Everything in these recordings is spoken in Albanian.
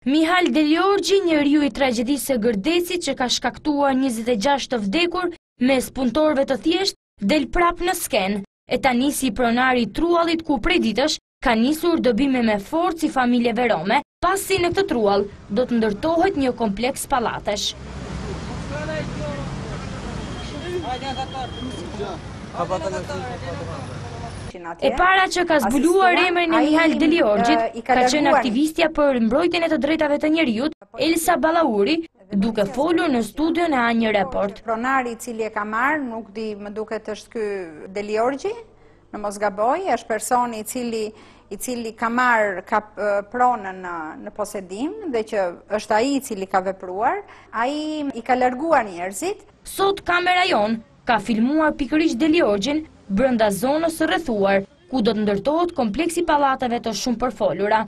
Mihal Deliorgji, njeriu i tragjedisë së Gërdesit që ka shkaktuar 26 të vdekur mes punëtorëve të thjesht, del prap në skenë. E tani si pronari i Truallit ku prej ditësh ka nisur dëbime me forcë si familjeve rome, pasi në këtë Truall do të ndërtohet një kompleks pallatesh. E para që ka zbuluar emrin e Mihal Deliorgjit ka qenë aktivistja për mbrojtjen e të drejtave të njerëzit, Elsa Ballauri, duke folur në studion e A1 Report. Pronari i cili e ka marrë, nuk di, më duket është ky Deliorgji, në mos gaboj, është personi i cili ka marrë pronën në posedim dhe që është ai i cili ka vepruar, ai i ka larguar njerëzit. Sot kamera jon ka filmuar pikërisht Deliorgjin brenda zonës së rrethuar, ku do të ndërtohet kompleksi pallateve të shumë përfolura.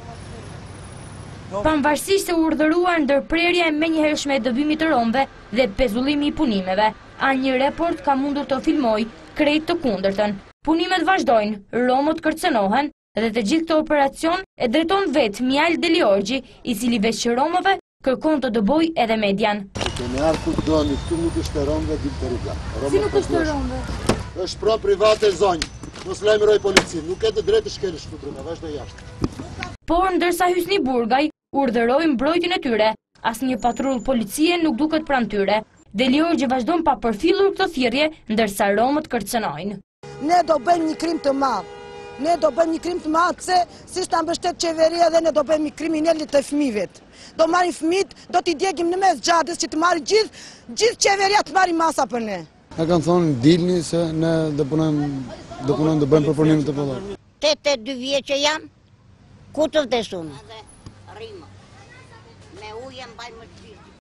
Pavarësisht se u urdhëruar ndërprerja e menjëhershme e dëbimit të romëve dhe pezullimi i punimeve, A1 Report ka mundur të filmoj krejt të kundërtën. Punimet vazhdojnë, romët kërcënohen dhe të gjithë këtë operacion e drejton vetë Mihal Deliorgji, i cili veç që romëve kërkon të dëboj edhe median. Kemi ardhur ku doni, këtu nuk është e romëve, dim të rrugla. Si nuk është e romëve? Është pro private zonjë, mos lajmëroj policinë, nuk e të drejtë të shkelësh këtu, në vazhdo jashtë. Por ndërsa Hysni Burgaj urdhëroi mbrojtjen e tyre, asnjë patrull policie nuk duket pranë tyre. Deliorgji vazhdon pa përfillur këtë thirrje, ndërsa romët kërcënojnë. Ne do bëjmë një krim të madh. Ne do bëjmë një krim të madh se si ta mbështet qeveria dhe ne do bëjmë kriminalit të fëmijëve. Do marrim fëmijët, do t'i djegim në mes xhades që të marrin gjithë qeveria të marrin masa për ne. Ne kanë thonë dilni se ne do punojmë të bëjmë përpunimin të vëllai. 82 vjeç që jam, ku të vdesuam? Me ujë mbajmë